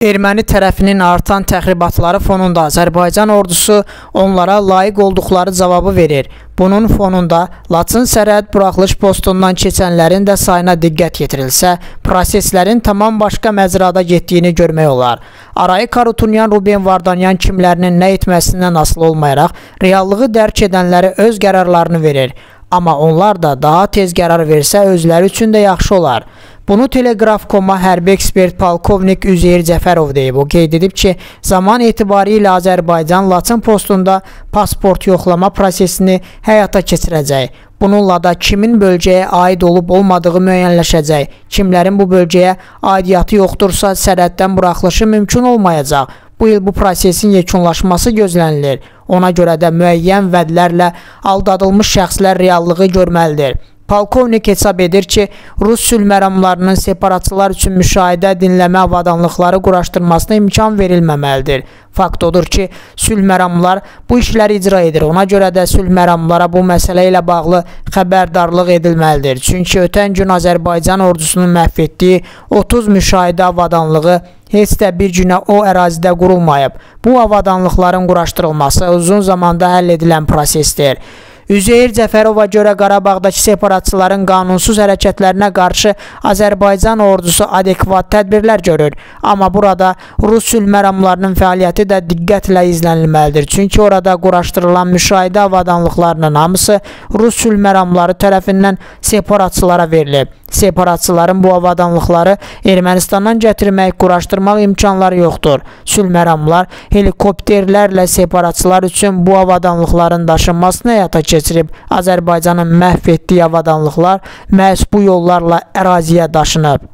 Erməni tərəfinin artan təxribatları fonunda Azərbaycan ordusu onlara layiq olduqları cavabı verir. Bunun fonunda Laçın sərhəd buraxılış postundan keçənlərin də sayına diqqət yetirilsə, proseslərin tamam başqa məcrada getdiyini görmək olar. Arayı Harutyunyan, Ruben Vardanyan kimlərinin nə etməsindən asılı olmayaraq, reallığı dərk edənləri öz qərarlarını verir. Amma onlar da daha tez qərar versə özləri üçün də yaxşı olar. Bunu Telegraf.com-a hərbi ekspert polkovnik Üzeyir Cəfərov deyib. O qeyd edib ki, zaman etibarilə Azərbaycan Laçın postunda pasport yoxlama prosesini həyata keçirəcək. Bununla da kimin bölgəyə aid olub olmadığı müəyyənləşəcək. Kimlərin bu bölgəyə aidiyyatı yoxdursa sərhəddən buraxılışı mümkün olmayacaq. Bu il bu prosesin yekunlaşması gözlənilir. Ona görə də müəyyən vədlərlə aldadılmış şəxslər reallığı görməlidir. Polkovnik hesab edir ki, Rus sülh məramlarının separatçılar üçün müşahidə, dinləmə avadanlıqları quraşdırmasına imkan verilməməlidir. Fakt odur ki, sülh məramlar bu işləri icra edir. Ona görə də sülh məramlara bu məsələ ilə bağlı xəbərdarlıq edilməlidir. Çünki ötən gün Azərbaycan ordusunun məhv etdiyi 30 müşahidə avadanlığı heç də bir günə o ərazidə qurulmayıb. Bu avadanlıqların quraşdırılması uzun zamanda həll edilən prosesdir. Üzeyir Cəfərova görə Qarabağdakı separatçıların qanunsuz hərəkətlərinə qarşı Azərbaycan ordusu adekvat tədbirlər görür. Amma burada Rus sülh məramlarının fəaliyyəti də diqqətlə izlənilməlidir. Çünki orada quraşdırılan müşahidə avadanlıqlarının hamısı Rus sülh məramları tərəfindən separatçılara verilib. Separatçıların bu avadanlıqları Ermənistandan gətirmək, quraşdırmaq imkanları yoxdur. Sülh məramlar helikopterlərlə separatçılar üçün bu avadanlıqların daşınmasını həyata keçirib. Azərbaycanın məhv etdiyi avadanlıqlar məhz bu yollarla əraziyə daşınıb.